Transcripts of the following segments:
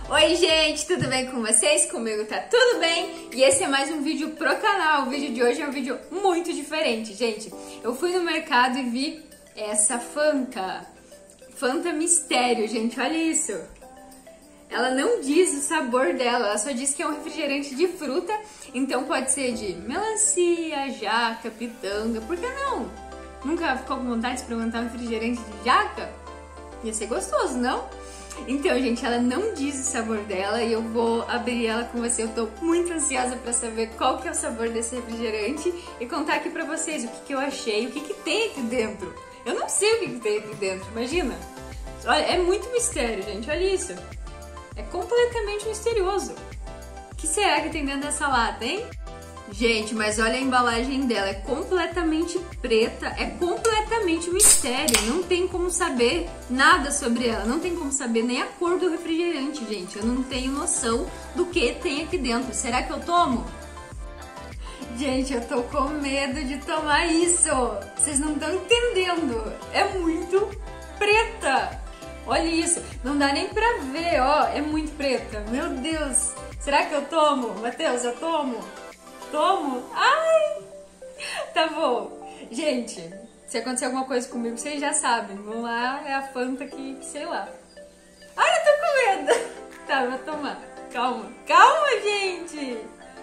Oi gente, tudo bem com vocês? Comigo tá tudo bem? E esse é mais um vídeo pro canal. O vídeo de hoje é um vídeo muito diferente, gente. Eu fui no mercado e vi essa Fanta Mistério, gente, olha isso. Ela não diz o sabor dela, ela só diz que é um refrigerante de fruta. Então pode ser de melancia, jaca, pitanga, por que não? Nunca ficou com vontade de experimentar um refrigerante de jaca? Ia ser gostoso, não? Então, gente, ela não diz o sabor dela e eu vou abrir ela com você. Eu tô muito ansiosa pra saber qual que é o sabor desse refrigerante e contar aqui pra vocês o que eu achei, o que tem aqui dentro. Eu não sei o que tem aqui dentro, imagina. Olha, é muito mistério, gente, olha isso. É completamente misterioso. O que será que tem dentro dessa lata, hein? Gente, mas olha a embalagem dela, é completamente preta, é completamente mistério, não tem como saber nada sobre ela, não tem como saber nem a cor do refrigerante, gente, eu não tenho noção do que tem aqui dentro. Será que eu tomo? Gente, eu tô com medo de tomar isso, vocês não estão entendendo, é muito preta, olha isso, não dá nem pra ver, ó, é muito preta, meu Deus, será que eu tomo? Matheus, eu tomo? Tomo? Ai! Tá bom. Gente, se acontecer alguma coisa comigo, vocês já sabem. Vamos lá, é a Fanta que sei lá. Ai, eu tô com medo. Tá, vou tomar. Calma. Calma, gente.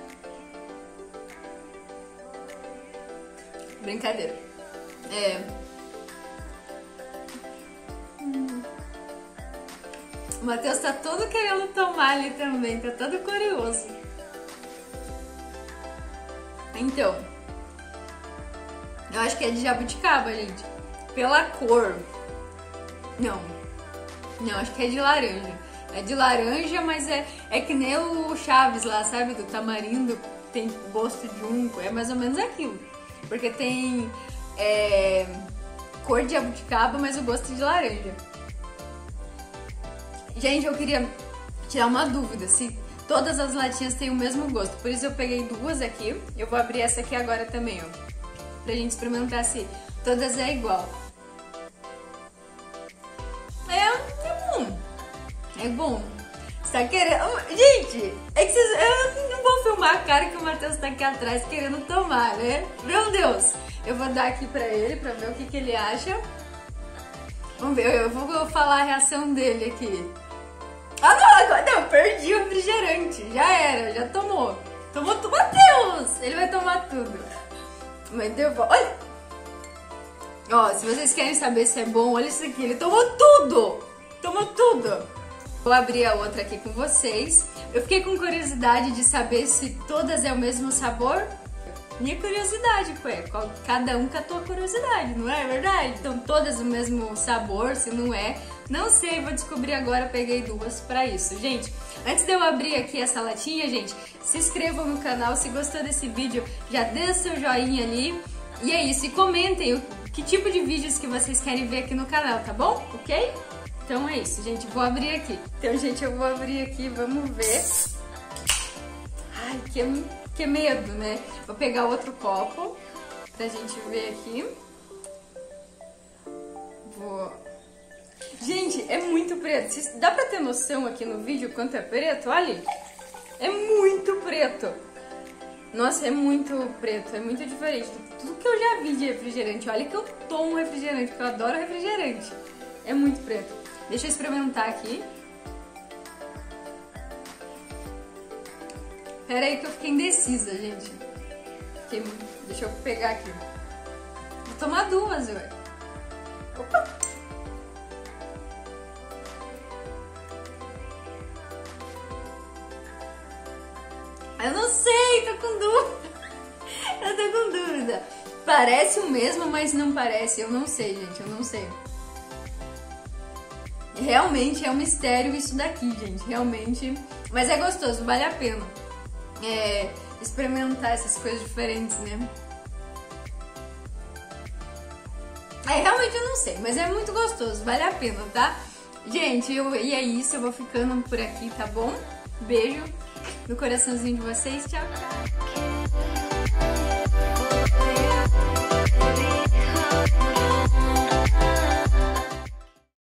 Brincadeira. O Matheus tá todo querendo tomar ali também. Tá todo curioso. Então, eu acho que é de jabuticaba, gente. Pela cor. Não, acho que é de laranja. É de laranja, mas é que nem o Chaves lá, sabe? Do tamarindo, tem gosto de unco. É mais ou menos aquilo. Porque tem cor de jabuticaba, mas o gosto é de laranja. Gente, eu queria tirar uma dúvida, se todas as latinhas têm o mesmo gosto, por isso eu peguei duas aqui. Eu vou abrir essa aqui agora também, ó, pra gente experimentar se todas é igual. É bom. É bom. Você tá querendo... Gente, é que eu não vou filmar a cara que o Matheus tá aqui atrás querendo tomar, né? Meu Deus. Eu vou dar aqui pra ele, pra ver o que ele acha. Vamos ver, eu vou falar a reação dele aqui. Ah, não, perdi o refrigerante. Já era, já tomou. Tomou tudo. Matheus! Ele vai tomar tudo. Mas devolve. Olha! Ó, se vocês querem saber se é bom, olha isso aqui. Ele tomou tudo! Tomou tudo! Vou abrir a outra aqui com vocês. Eu fiquei com curiosidade de saber se todas é o mesmo sabor. Minha curiosidade, cada um com a tua curiosidade, não é verdade? Então todas o mesmo sabor, se não é, não sei, vou descobrir agora, peguei duas pra isso. Gente, antes de eu abrir aqui essa latinha, gente, se inscrevam no canal, se gostou desse vídeo, já dê o seu joinha ali. E é isso, e comentem que tipo de vídeos que vocês querem ver aqui no canal, tá bom? Ok? Então é isso, gente, vou abrir aqui. Então, gente, eu vou abrir aqui, vamos ver. Ai, que medo, né? Vou pegar outro copo pra gente ver aqui. Gente, é muito preto. Dá pra ter noção aqui no vídeo quanto é preto? Olha, é muito preto. Nossa, é muito preto, é muito diferente de tudo que eu já vi de refrigerante. Olha que eu tomo refrigerante, porque eu adoro refrigerante. É muito preto. Deixa eu experimentar aqui. Pera aí que eu fiquei indecisa, gente. Deixa eu pegar aqui. Vou tomar duas, ué. Opa! Eu não sei, tô com dúvida. Eu tô com dúvida. Parece o mesmo, mas não parece. Eu não sei, gente, eu não sei. Realmente é um mistério isso daqui, gente. Realmente. Mas é gostoso, vale a pena. Experimentar essas coisas diferentes, né? Realmente eu não sei, mas é muito gostoso, vale a pena, tá? Gente, e é isso, eu vou ficando por aqui, tá bom? Beijo no coraçãozinho de vocês, tchau, tchau!